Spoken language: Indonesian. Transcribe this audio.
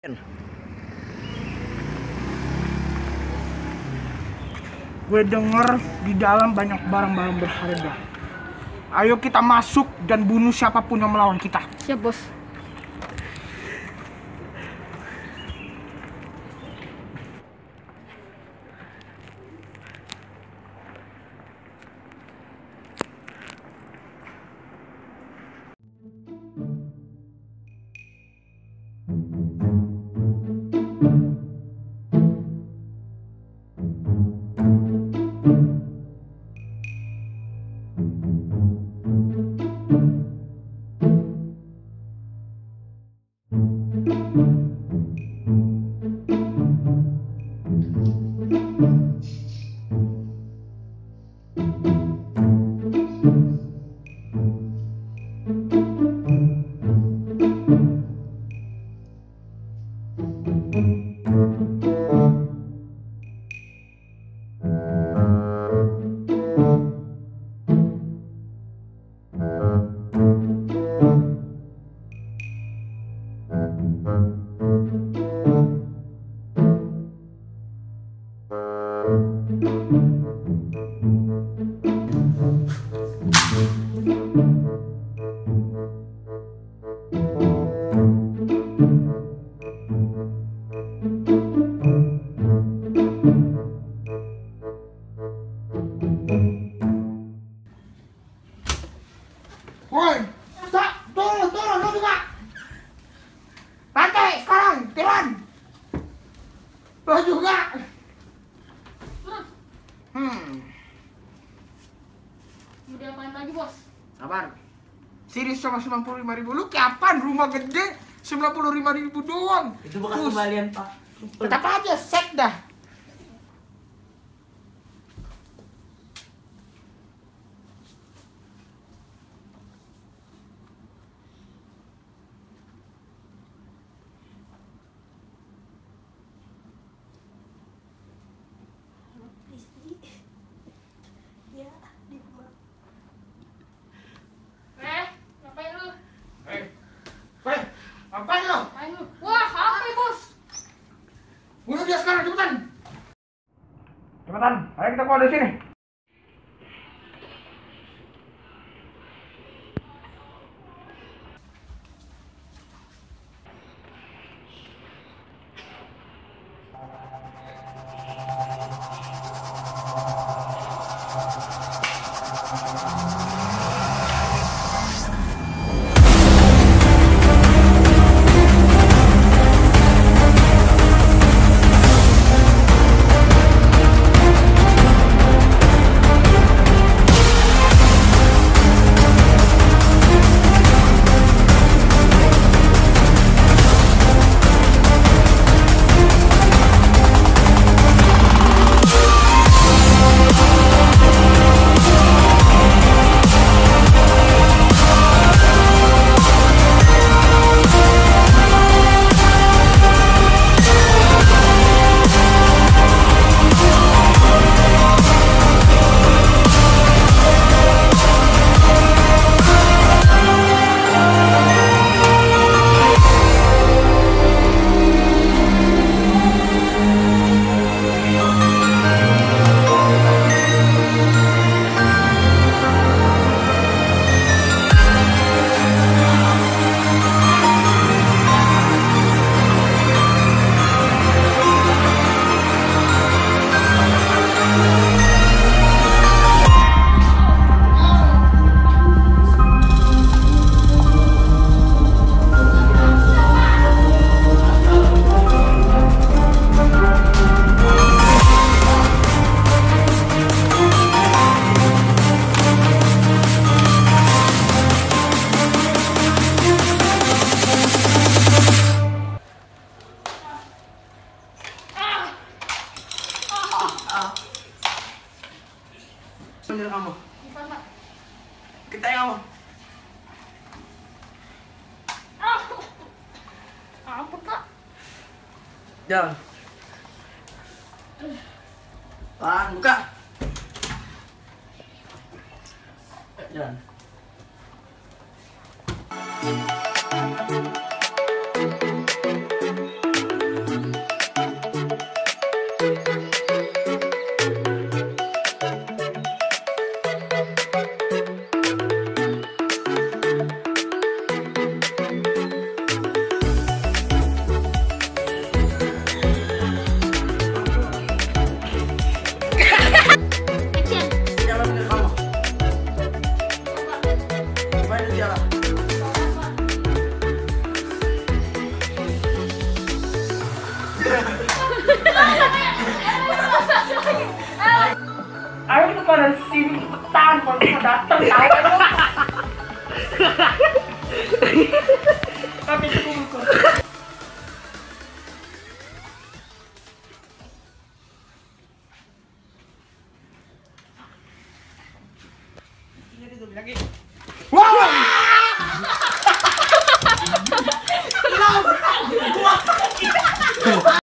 Gue denger di dalam banyak barang-barang berharga. Ayo kita masuk dan bunuh siapapun yang melawan kita. Siap, bos. Woi, turun lu juga. Rantai sekarang, turun. Lo juga. Mau diapain lagi, bos? Sabar. Sini sama 95.000. Lu kayak apaan? Rumah gede 95.000 doang. Itu bekas kembalian, Pak. Tetap aja set dah. Ngapain lu? Woi, ngapain lo? Ngapain lu? Wah, HP, bos. Bunuh dia sekarang, cepetan. Cepetan, ayo kita keluar dari sini. Bener kamu. Gimana? Kita yang kamu. Ampun, Kak. Jangan. Pan, buka. Jangan. apaan? Polisi mau datang, tahu lu. Tapi itu kumpul. Lagi. Wow!